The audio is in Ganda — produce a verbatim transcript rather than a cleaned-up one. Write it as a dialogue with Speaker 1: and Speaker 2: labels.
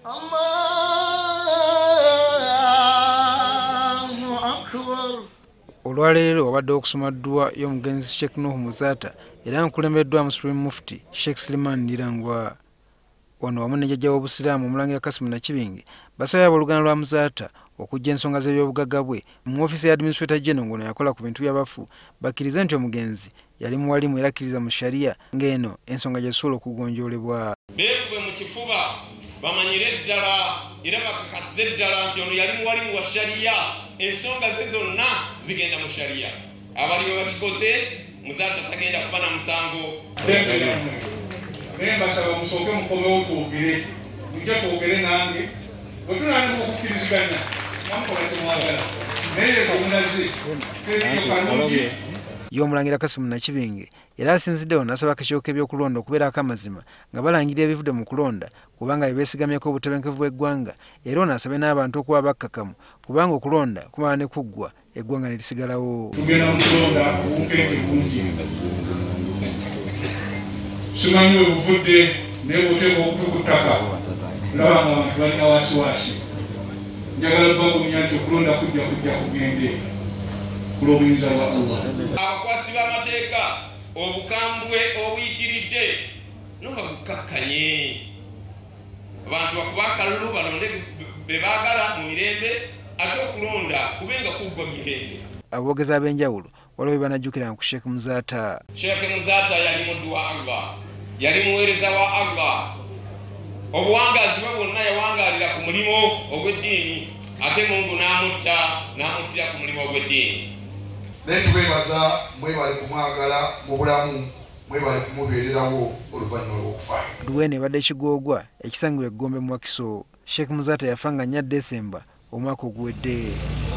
Speaker 1: Olwaleero wabadde okusoma dduwa y'omugenzi Sheikh Nuhu Muzaata era nkulembeddwa Muslim Mufti Sheikh Nirangwa wano wamu ne Jajja w'obusiraamu Omulangira Kasimu Nakibinge basabye abooluganda lwa Muzaata okujja ensonga z'ebyobugagga bwe mu ofiisi ya Administrator General ngono yakola ku bintu byabafu bakkirize nti omugenzi yali muwalimu era akkiriza mu Sharia ng'eno ensonga gye zisobola okugonjoolebwa.
Speaker 2: Beekube mu kifuba bamanyire ddala era bakakasize ddala nti ono yali muwalimu wa Sharia, ensonga ze zonna zigenda mu Sharia. Abali bwe bakikoze Muzaata tagenda kuba na musango.
Speaker 3: Naye mbasaba musooke mukomewo twogere, mujja twogere nange bwe tunandika okukkiriziganya namukola temwagala naye temunaze teriyokanungi.
Speaker 1: Y'Omulangira Kasimu Nakibinge era asinziddewo n'asaba akakiiko k'ebyokulonda okubeerako amazima nga balangirira ebivudde mu kulonda kubanga beesigamyeko obutebenkevu bw'eggwanga era ono asabye n'abantu okuba bakkakkamu kubanga okulonda kumala ne kuggwa eggwanga ne lisigalawo.
Speaker 3: Tugenda mu kulonda obunkenke bungi. Simanyi we buvudde naye bw'oteeka okutu ku ttaka laba nga abantu balina waasiwaasi. Njagala bagumya nti okulonda kujja kujja kugende ku lw'obuyinza bwa Allah.
Speaker 2: Abakwasi b'amateeka obukambwe obuyitiridde n'obabukakkanye. Abantu bakuba akalulu balonde be baagala mu mirembe ate okulonda kubenga kuggwa mu mirembe.
Speaker 1: Aboogezi ab'enjawulo waliwo be banajjukiranga ku Sheikh Muzaata.
Speaker 2: Sheikh Muzaata yali muddu wa Allah, yali muweereza wa Allah. Obuwangazi bwe bwonna yawangaalira ku mulimu ogw'eddiini ate Mungu n'amutta n'amuttira ku mulimu ogw'eddiini.
Speaker 4: Naye tubeebaza mwebale kumwagala mu bulamu, mwebale kumubeererawo oluvannyuma lw'okufa.
Speaker 1: Dduwa eno ebadde Kigoogwa ekisangibwa e Gombe mu Wakiso. Sheikh Muzaata yafa nga nnya Desemba omwaka oguwedde.